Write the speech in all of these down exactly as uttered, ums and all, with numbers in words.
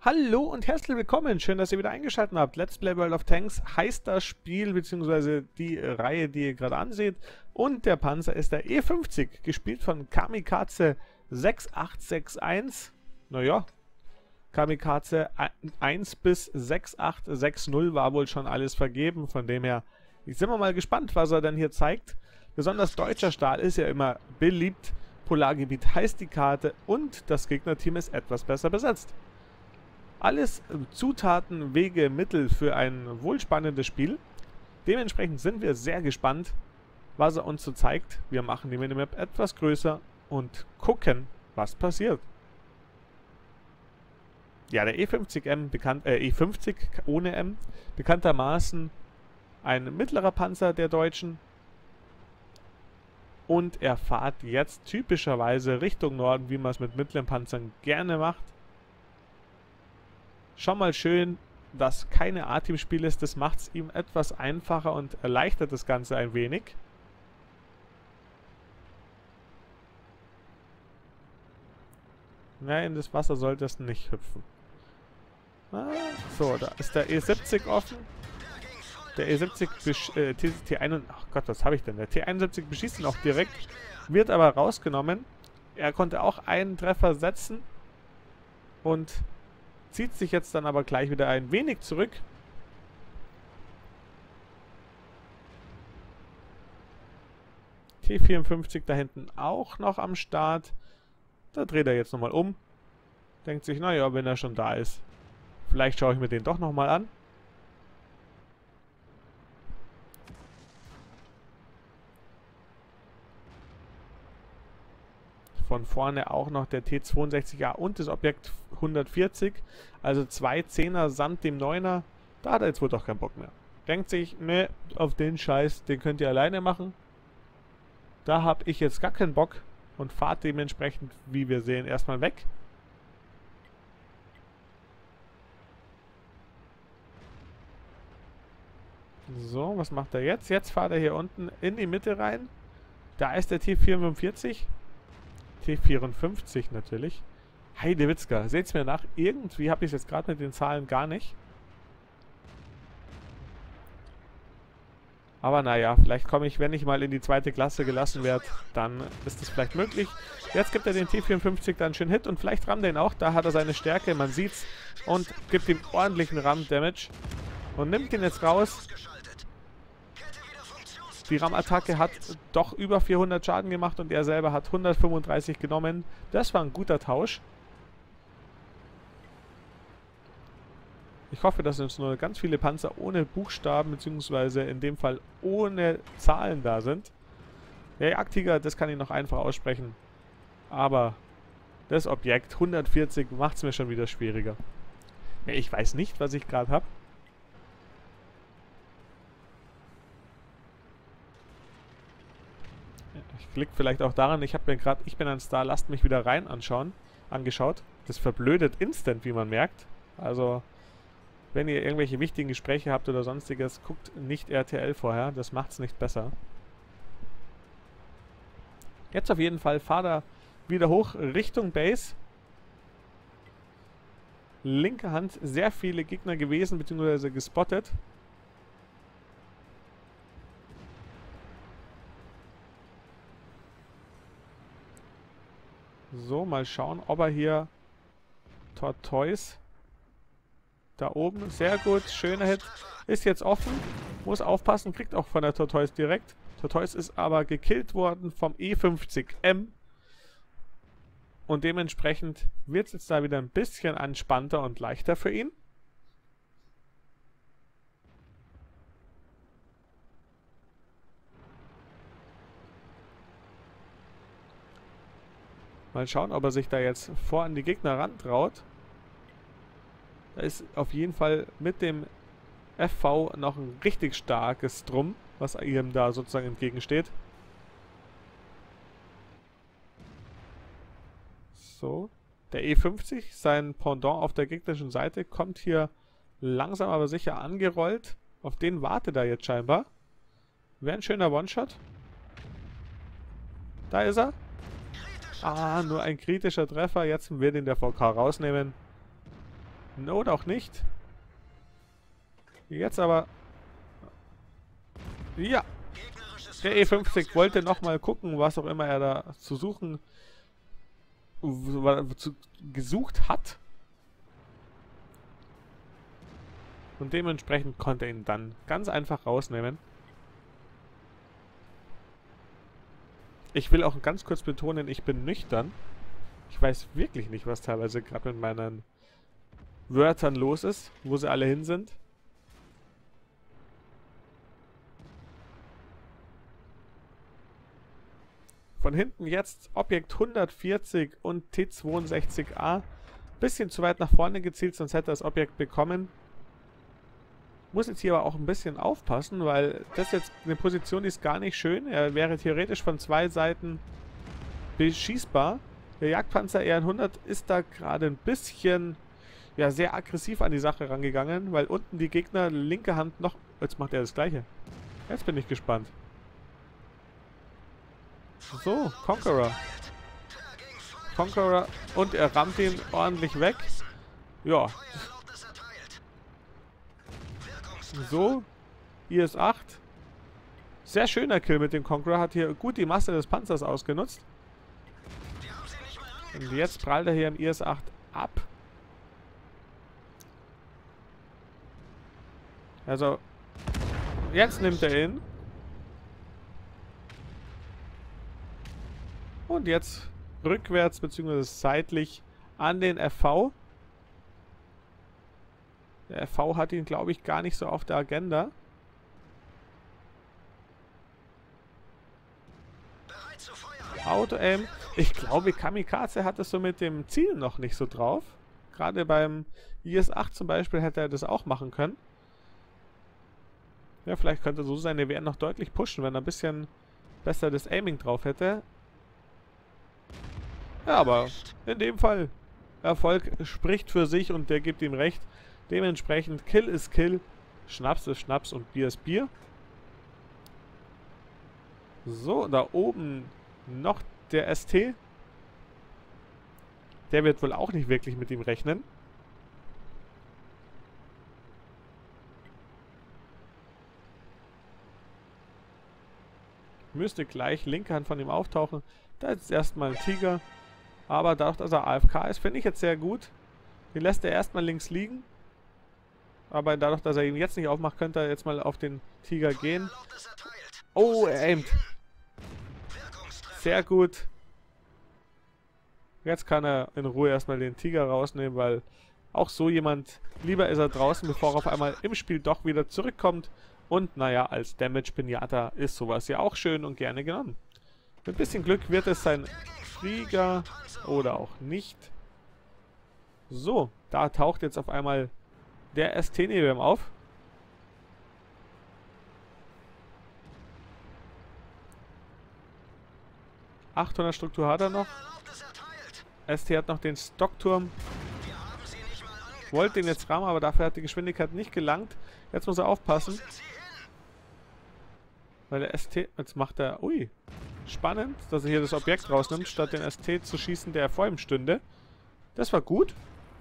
Hallo und herzlich willkommen, schön, dass ihr wieder eingeschaltet habt. Let's Play World of Tanks heißt das Spiel, beziehungsweise die äh, Reihe, die ihr gerade anseht. Und der Panzer ist der E fünfzig, gespielt von Kamikaze sechs acht sechs eins. Naja, Kamikaze eins bis sechs acht sechs null war wohl schon alles vergeben. Von dem her, ich sind wir mal gespannt, was er denn hier zeigt. Besonders deutscher Stahl ist ja immer beliebt. Polargebiet heißt die Karte und das Gegnerteam ist etwas besser besetzt. Alles Zutaten, Wege, Mittel für ein wohlspannendes Spiel. Dementsprechend sind wir sehr gespannt, was er uns so zeigt. Wir machen die Minimap etwas größer und gucken, was passiert. Ja, der E fünfzig M, bekannt, äh, E fünfzig ohne M, bekanntermaßen ein mittlerer Panzer der Deutschen. Und er fährt jetzt typischerweise Richtung Norden, wie man es mit mittleren Panzern gerne macht. Schon mal schön, dass keine A-Team-Spiel ist. Das macht es ihm etwas einfacher und erleichtert das Ganze ein wenig. Nein, in das Wasser sollte es nicht hüpfen. Ah, so, da ist der E siebzig offen. Der E siebzig, äh, T einundsiebzig, ach Gott, was habe ich denn? Der T einundsiebzig beschießt ihn auch direkt, wird aber rausgenommen. Er konnte auch einen Treffer setzen und zieht sich jetzt dann aber gleich wieder ein wenig zurück. T vierundfünfzig da hinten auch noch am Start. Da dreht er jetzt nochmal um. Denkt sich, naja, wenn er schon da ist. Vielleicht schaue ich mir den doch nochmal an. Von vorne auch noch der T zweiundsechzig A und das Objekt hundertvierzig. Also zwei Zehner samt dem Neuner. Da hat er jetzt wohl doch keinen Bock mehr. Denkt sich, ne, auf den Scheiß, den könnt ihr alleine machen. Da habe ich jetzt gar keinen Bock und fahrt dementsprechend, wie wir sehen, erstmal weg. So, was macht er jetzt? Jetzt fahrt er hier unten in die Mitte rein. Da ist der T vierundfünfzig. T vierundfünfzig natürlich. Heidewitzka, seht's mir nach. Irgendwie habe ich es jetzt gerade mit den Zahlen gar nicht. Aber naja, vielleicht komme ich, wenn ich mal in die zweite Klasse gelassen werde, dann ist das vielleicht möglich. Jetzt gibt er den T vierundfünfzig dann schön Hit und vielleicht rammt er ihn auch. Da hat er seine Stärke, man sieht's. Und gibt ihm ordentlichen Ram-Damage. Und nimmt ihn jetzt raus. Die Ram-Attacke hat doch über vierhundert Schaden gemacht und er selber hat hundertfünfunddreißig genommen. Das war ein guter Tausch. Ich hoffe, dass uns nur ganz viele Panzer ohne Buchstaben, beziehungsweise in dem Fall ohne Zahlen da sind. Der Jagdtiger, das kann ich noch einfach aussprechen. Aber das Objekt hundertvierzig macht es mir schon wieder schwieriger. Ja, ich weiß nicht, was ich gerade habe. Liegt vielleicht auch daran, ich habe mir gerade, ich bin ein Star, lasst mich wieder rein anschauen, angeschaut. Das verblödet instant, wie man merkt. Also, wenn ihr irgendwelche wichtigen Gespräche habt oder sonstiges, guckt nicht R T L vorher, das macht es nicht besser. Jetzt auf jeden Fall fahrt er wieder hoch Richtung Base. Linke Hand, sehr viele Gegner gewesen, beziehungsweise gespottet. So, mal schauen, ob er hier Tortoise da oben, sehr gut, schöner Hit, ist jetzt offen, muss aufpassen, kriegt auch von der Tortoise direkt. Tortoise ist aber gekillt worden vom E fünfzig M und dementsprechend wird es jetzt da wieder ein bisschen entspannter und leichter für ihn. Mal schauen, ob er sich da jetzt vor an die Gegner rantraut. Da ist auf jeden Fall mit dem F V noch ein richtig starkes Drum, was ihm da sozusagen entgegensteht. So, der E fünfzig, sein Pendant auf der gegnerischen Seite, kommt hier langsam aber sicher angerollt. Auf den wartet er jetzt scheinbar. Wäre ein schöner One-Shot. Da ist er. Ah, nur ein kritischer Treffer. Jetzt wird ihn der V K rausnehmen. No, auch nicht. Jetzt aber... Ja! Der E fünfzig wollte nochmal gucken, was auch immer er da zu suchen... Zu, gesucht hat. Und dementsprechend konnte er ihn dann ganz einfach rausnehmen. Ich will auch ganz kurz betonen, ich bin nüchtern. Ich weiß wirklich nicht, was teilweise gerade mit meinen Wörtern los ist, wo sie alle hin sind. Von hinten jetzt Objekt hundertvierzig und T zweiundsechzig A. Bisschen zu weit nach vorne gezielt, sonst hätte er das Objekt bekommen. Muss jetzt hier aber auch ein bisschen aufpassen, weil das jetzt eine Position, die ist gar nicht schön. Er wäre theoretisch von zwei Seiten beschießbar. Der Jagdpanzer R hundert ist da gerade ein bisschen, ja, sehr aggressiv an die Sache rangegangen, weil unten die Gegner linke Hand noch... Jetzt macht er das Gleiche. Jetzt bin ich gespannt. So, Conqueror. Conqueror und er rammt ihn ordentlich weg. Ja. So, I S acht. Sehr schöner Kill mit dem Conqueror. Hat hier gut die Masse des Panzers ausgenutzt. Und jetzt prallt er hier im I S acht ab. Also, jetzt nimmt er ihn. Und jetzt rückwärts bzw. seitlich an den F V. Der F V hat ihn, glaube ich, gar nicht so auf der Agenda. Auto-Aim. Ich glaube, Kamikaze hat es so mit dem Ziel noch nicht so drauf. Gerade beim I S acht zum Beispiel hätte er das auch machen können. Ja, vielleicht könnte so seine W R noch deutlich pushen, wenn er ein bisschen besser das Aiming drauf hätte. Ja, aber in dem Fall, Erfolg spricht für sich und der gibt ihm recht. Dementsprechend, Kill ist Kill, Schnaps ist Schnaps und Bier ist Bier. So, da oben noch der S T. Der wird wohl auch nicht wirklich mit ihm rechnen. Müsste gleich linke Hand von ihm auftauchen. Da ist erstmal ein Tiger. Aber dadurch, dass er A F K ist, finde ich jetzt sehr gut. Den lässt er erstmal links liegen. Aber dadurch, dass er ihn jetzt nicht aufmacht, könnte er jetzt mal auf den Tiger gehen. Oh, er aimt. Sehr gut. Jetzt kann er in Ruhe erstmal den Tiger rausnehmen, weil auch so jemand, lieber ist er draußen, bevor er auf einmal im Spiel doch wieder zurückkommt. Und naja, als Damage-Pinata ist sowas ja auch schön und gerne genommen. Mit ein bisschen Glück wird es sein Flieger oder auch nicht. So, da taucht jetzt auf einmal der S T neben ihm auf. achthundert Struktur hat er noch. S T hat noch den Stockturm. Wollte ihn jetzt rammen, aber dafür hat die Geschwindigkeit nicht gelangt. Jetzt muss er aufpassen. Weil der S T... Jetzt macht er... Ui. Spannend, dass er hier das Objekt rausnimmt, statt den S T zu schießen, der vor ihm stünde. Das war gut.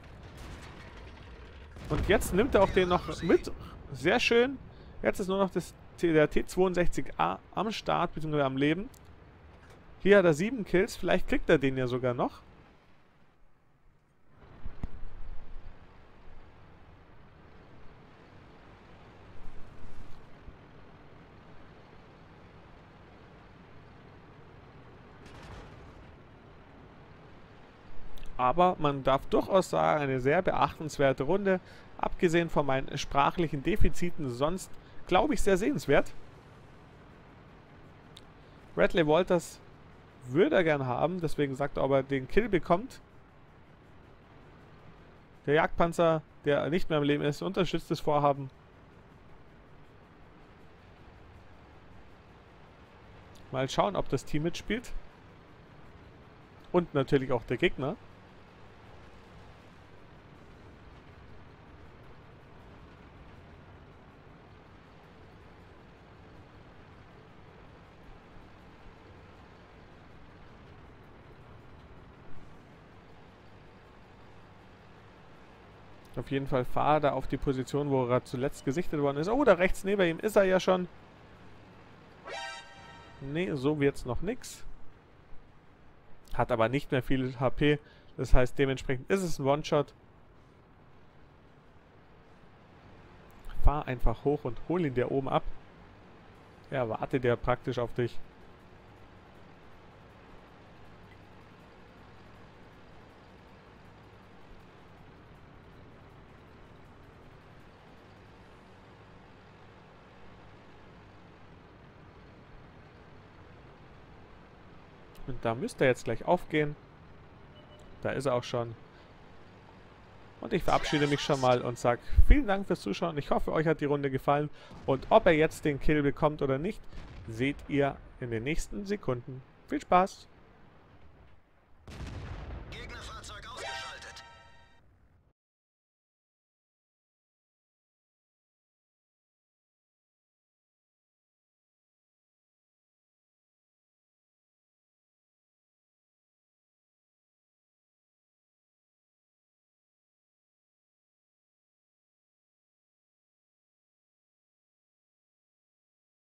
Und jetzt nimmt er auch den noch mit. Sehr schön. Jetzt ist nur noch das, der T zweiundsechzig A am Start, bzw. am Leben. Hier hat er sieben Kills. Vielleicht kriegt er den ja sogar noch. Aber man darf durchaus sagen, eine sehr beachtenswerte Runde. Abgesehen von meinen sprachlichen Defiziten, sonst glaube ich sehr sehenswert. Bradley Walters würde er gern haben, deswegen sagt er, ob er den Kill bekommt. Der Jagdpanzer, der nicht mehr am Leben ist, unterstützt das Vorhaben. Mal schauen, ob das Team mitspielt. Und natürlich auch der Gegner. Auf jeden Fall fahr da auf die Position, wo er zuletzt gesichtet worden ist. Oh, da rechts neben ihm ist er ja schon. Nee, so wird's noch nix. Hat aber nicht mehr viel H P. Das heißt, dementsprechend ist es ein One-Shot. Fahr einfach hoch und hol ihn dir oben ab. Ja, wartet der praktisch auf dich. Und da müsste er jetzt gleich aufgehen. Da ist er auch schon. Und ich verabschiede mich schon mal und sage vielen Dank fürs Zuschauen. Ich hoffe, euch hat die Runde gefallen. Und ob er jetzt den Kill bekommt oder nicht, seht ihr in den nächsten Sekunden. Viel Spaß!